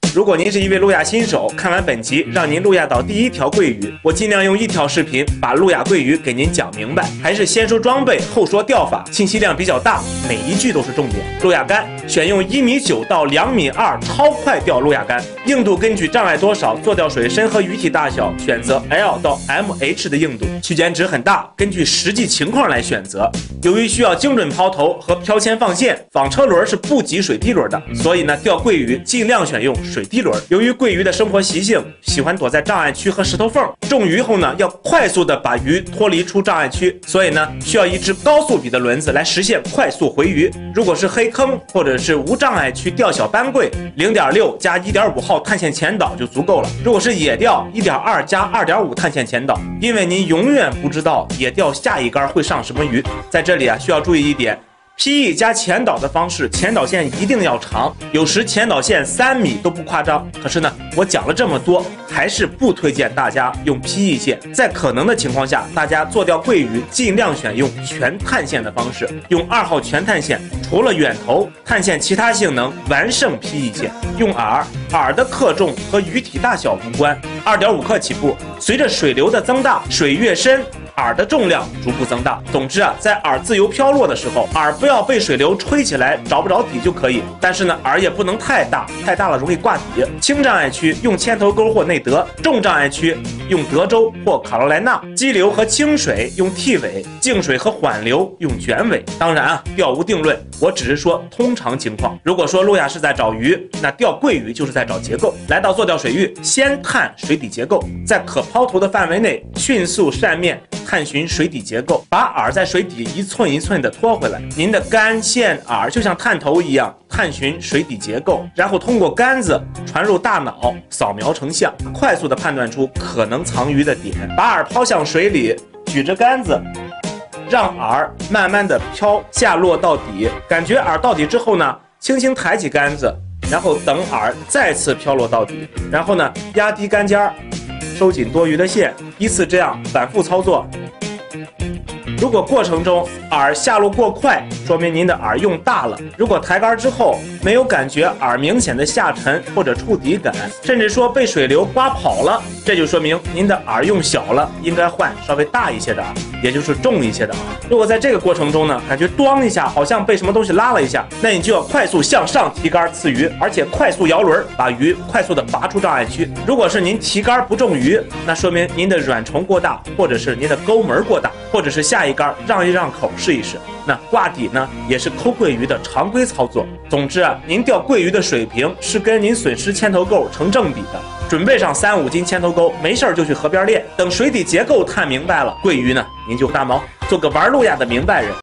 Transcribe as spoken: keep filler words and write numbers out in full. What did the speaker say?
如果您是一位路亚新手，看完本集让您路亚到第一条桂鱼，我尽量用一条视频把路亚桂鱼给您讲明白。还是先说装备，后说钓法，信息量比较大，每一句都是重点。路亚竿选用一米九到两米二超快钓路亚竿，硬度根据障碍多少、坐钓水深和鱼体大小选择 L 到 M H 的硬度，区间值很大，根据实际情况来选择。由于需要精准抛投和漂铅放线，纺车轮是不及水滴轮的，所以呢，钓桂鱼尽量选用水滴轮。由于桂鱼的生活习性喜欢躲在障碍区和石头缝，中鱼后呢，要快速的把鱼脱离出障碍区，所以呢，需要一只高速比的轮子来实现快速回鱼。如果是黑坑或者是无障碍区钓小斑桂， 零点六 加 一点五 号探线前导就足够了。如果是野钓 一点二 加 二点五 探线前导，因为您永远不知道野钓下一竿会上什么鱼。在这里啊，需要注意一点。 P E 加前导的方式，前导线一定要长，有时前导线三米都不夸张。可是呢，我讲了这么多，还是不推荐大家用 P E 线。在可能的情况下，大家做钓桂鱼尽量选用全探线的方式，用二号全探线，除了远投探线，其他性能完胜 P E 线。用饵，饵的克重和鱼体大小无关， 二点五克起步。随着水流的增大，水越深， 饵的重量逐步增大。总之啊，在饵自由飘落的时候，饵不要被水流吹起来，找不着底就可以。但是呢，饵也不能太大，太大了容易挂底。轻障碍区用铅头钩或内德，重障碍区用德州或卡罗莱纳。激流和清水用 T 尾，静水和缓流用卷尾。当然啊，钓无定论，我只是说通常情况。如果说路亚是在找鱼，那钓桂鱼就是在找结构。来到坐钓水域，先探水底结构，在可抛投的范围内迅速扇面 探寻水底结构，把饵在水底一寸一寸的拖回来。您的竿、线、饵就像探头一样，探寻水底结构，然后通过竿子传入大脑，扫描成像，快速的判断出可能藏鱼的点。把饵抛向水里，举着竿子，让饵慢慢的飘下落到底。感觉饵到底之后呢，轻轻抬起竿子，然后等饵再次飘落到底，然后呢，压低竿尖儿， 收紧多余的线，依次这样反复操作。如果过程中饵下落过快，说明您的饵用大了；如果抬竿之后没有感觉饵明显的下沉或者触底感，甚至说被水流刮跑了，这就说明您的饵用小了，应该换稍微大一些的饵，也就是重一些的饵。如果在这个过程中呢，感觉咣一下，好像被什么东西拉了一下，那你就要快速向上提竿刺鱼，而且快速摇轮，把鱼快速的拔出障碍区。如果是您提竿不中鱼，那说明您的软虫过大，或者是您的钩门过大，或者是下一竿让一让口试一试。那挂底呢，也是抠桂鱼的常规操作。总之啊，您钓桂鱼的水平是跟您损失铅头钩成正比的。准备上三五斤铅头钩，没事儿就去河边练。等水底结构探明白了，桂鱼呢，您就大毛，做个玩路亚的明白人。